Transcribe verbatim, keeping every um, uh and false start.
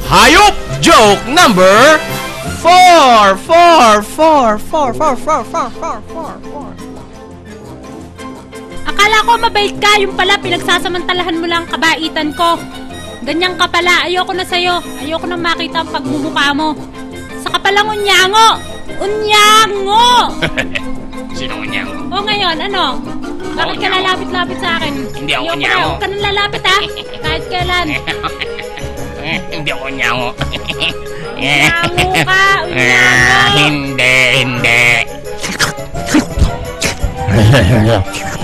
Hayop joke number four. Four, four, four, four, four, four, four, four, four. Akala ko mabait ka, yung pala pinagsasamantalahan mo lang kabaitan ko. Ganyan ka pala, ayoko na sa'yo. Ayoko na makita ang pagmumukha mo. Saka palang unyango! Unyango! Sino unyango? O ngayon, ano? Bakit ka lalapit-lapit sa akin? Hindi ako Ayoko unyango. na, huwag ka nang lalapit ha? Kahit kailan. Hindi ako unyango. Unyango ka! Unyango! Hindi, hindi.